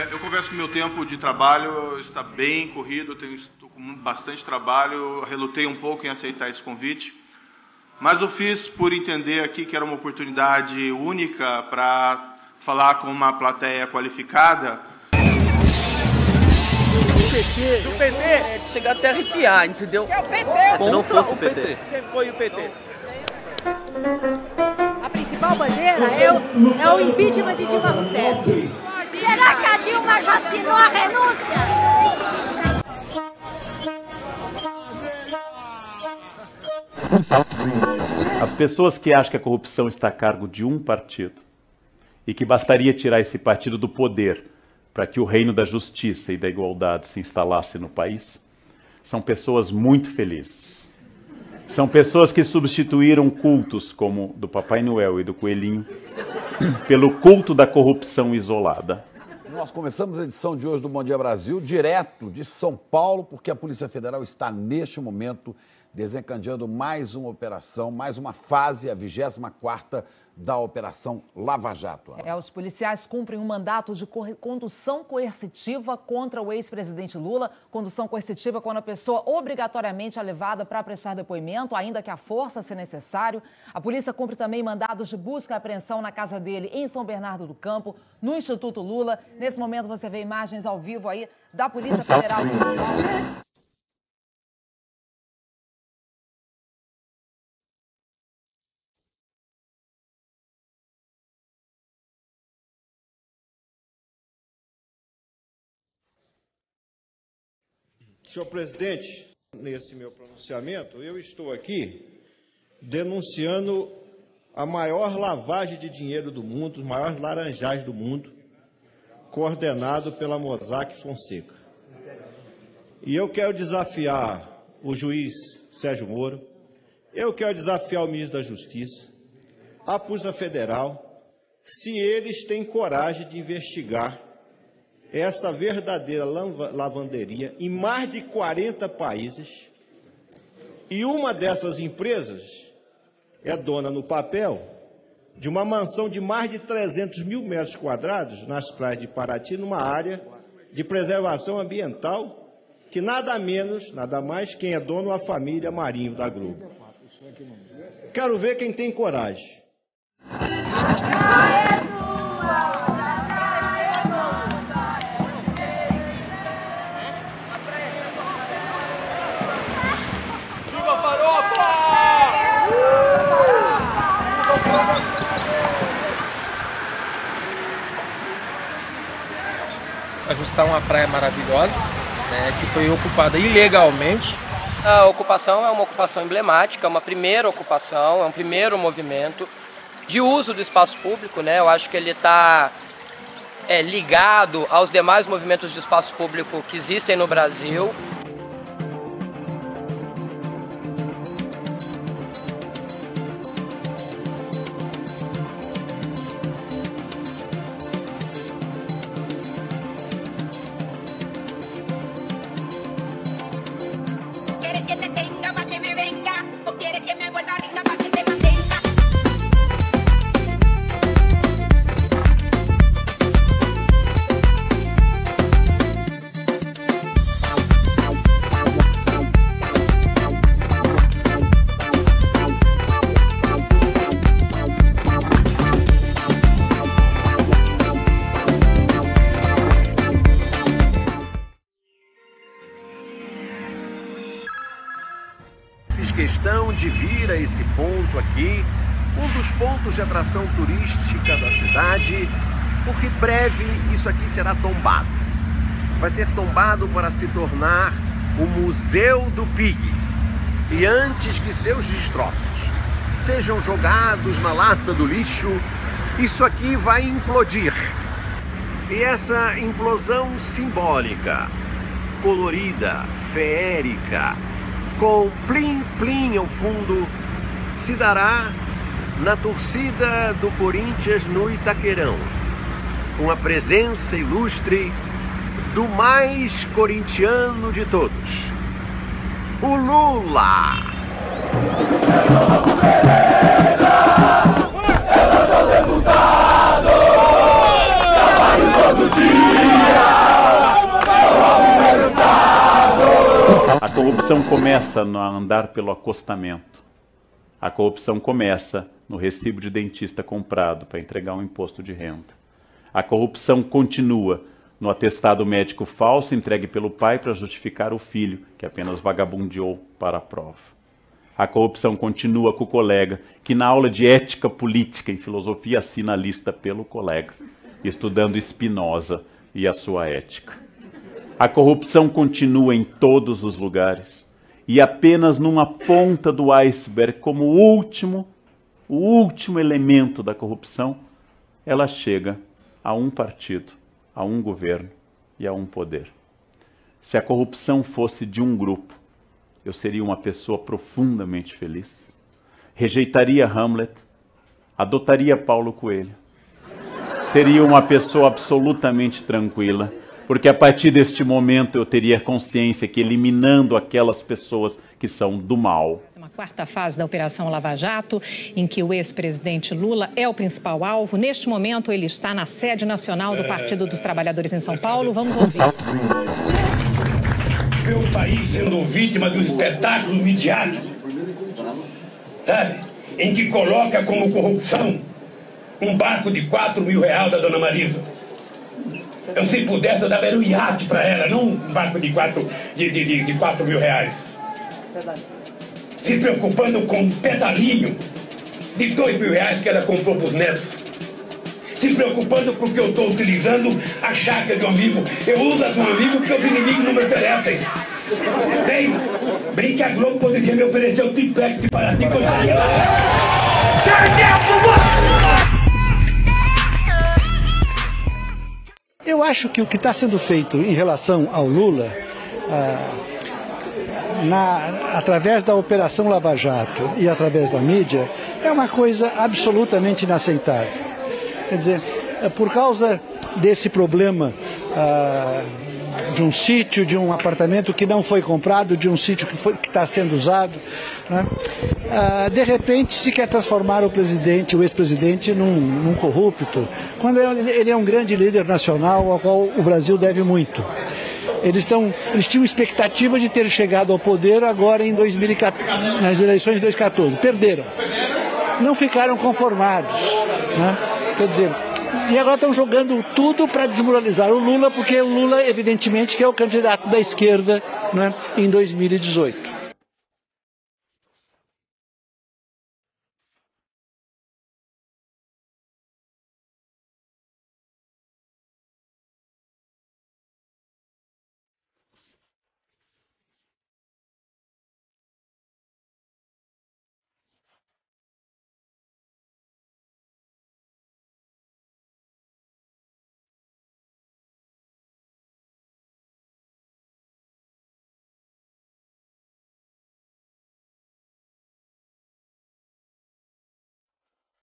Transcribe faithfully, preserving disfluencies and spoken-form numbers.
É, eu confesso que o meu tempo de trabalho está bem corrido, tenho, estou com bastante trabalho, relutei um pouco em aceitar esse convite, mas eu fiz por entender aqui que era uma oportunidade única para falar com uma plateia qualificada. O P T, o P T, é, chega até a arrepiar, entendeu? É o P T. Se não fosse o P T. Sempre foi o P T. A principal bandeira é o, é o impeachment de Dilma Rousseff. Será que a Dilma já assinou a renúncia? As pessoas que acham que a corrupção está a cargo de um partido e que bastaria tirar esse partido do poder para que o reino da justiça e da igualdade se instalasse no país, são pessoas muito felizes. São pessoas que substituíram cultos como do Papai Noel e do Coelhinho pelo culto da corrupção isolada. Nós começamos a edição de hoje do Bom Dia Brasil, direto de São Paulo, porque a Polícia Federal está, neste momento, desencadeando mais uma operação, mais uma fase, a vigésima quarta da Operação Lava Jato. É, os policiais cumprem um mandato de condução coercitiva contra o ex-presidente Lula. Condução coercitiva quando a pessoa obrigatoriamente é levada para prestar depoimento, ainda que a força se necessário. A polícia cumpre também mandados de busca e apreensão na casa dele em São Bernardo do Campo, no Instituto Lula. Nesse momento você vê imagens ao vivo aí da Polícia Federal de São Paulo. Senhor presidente, nesse meu pronunciamento, eu estou aqui denunciando a maior lavagem de dinheiro do mundo, os maiores laranjais do mundo, coordenado pela Mossack Fonseca. E eu quero desafiar o juiz Sérgio Moro, eu quero desafiar o ministro da Justiça, a Polícia Federal, se eles têm coragem de investigar essa verdadeira lavanderia em mais de quarenta países, e uma dessas empresas é dona no papel de uma mansão de mais de trezentos mil metros quadrados nas praias de Paraty, numa área de preservação ambiental, que nada menos, nada mais, quem é dono é a família Marinho da Globo. Quero ver quem tem coragem. A gente está uma praia maravilhosa, né, que foi ocupada ilegalmente. A ocupação é uma ocupação emblemática, uma primeira ocupação, é um primeiro movimento de uso do espaço público, né? Eu acho que ele está é, ligado aos demais movimentos de espaço público que existem no Brasil. Questão de vir a esse ponto aqui, um dos pontos de atração turística da cidade, porque breve isso aqui será tombado. Vai ser tombado para se tornar o Museu do Pig. E antes que seus destroços sejam jogados na lata do lixo, isso aqui vai implodir. E essa implosão simbólica, colorida, feérica, com plim-plim ao fundo, se dará na torcida do Corinthians no Itaquerão, com a presença ilustre do mais corintiano de todos, o Lula. Eu sou deputado, trabalho todo dia. corrupção começa no andar pelo acostamento. A corrupção começa no recibo de dentista comprado para entregar um imposto de renda. A corrupção continua no atestado médico falso entregue pelo pai para justificar o filho, que apenas vagabundeou para a prova. A corrupção continua com o colega, que na aula de ética política em filosofia assina a lista pelo colega, estudando Spinoza e a sua ética. A corrupção continua em todos os lugares, e apenas numa ponta do iceberg, como o último, o último elemento da corrupção, ela chega a um partido, a um governo e a um poder. Se a corrupção fosse de um grupo, eu seria uma pessoa profundamente feliz. Rejeitaria Hamlet, adotaria Paulo Coelho. Seria uma pessoa absolutamente tranquila, porque a partir deste momento eu teria consciência que eliminando aquelas pessoas que são do mal. Uma quarta fase da Operação Lava Jato, em que o ex-presidente Lula é o principal alvo. Neste momento ele está na sede nacional do Partido dos Trabalhadores em São Paulo. Vamos ouvir. Ver o país sendo vítima do espetáculo midiático, sabe? Em que coloca como corrupção um barco de quatro mil reais da dona Marisa. Eu, se pudesse, eu dava um iate para ela, não um barco de quatro, de, de, de, de quatro mil reais. Verdade. Se preocupando com um pedalinho de dois mil reais que ela comprou para os netos. Se preocupando porque eu estou utilizando a chácara de um amigo. Eu uso a de um amigo porque os inimigos não me oferecem. Bem, brinque, a Globo poderia me oferecer o triplex de Paraty. Eu acho que o que está sendo feito em relação ao Lula, ah, na, através da Operação Lava Jato e através da mídia, é uma coisa absolutamente inaceitável. Quer dizer, é por causa desse problema ah, de um sítio, de um apartamento que não foi comprado, de um sítio que foi, que está sendo usado, né? ah, de repente se quer transformar o presidente, o ex-presidente, num, num corrupto, quando ele é um grande líder nacional ao qual o Brasil deve muito. Eles, tão, eles tinham expectativa de ter chegado ao poder agora em dois mil e quatorze, nas eleições de dois mil e quatorze. Perderam. Não ficaram conformados. Né? Quer dizer, e agora estão jogando tudo para desmoralizar o Lula, porque o Lula, evidentemente, que é o candidato da esquerda, né, em dois mil e dezoito.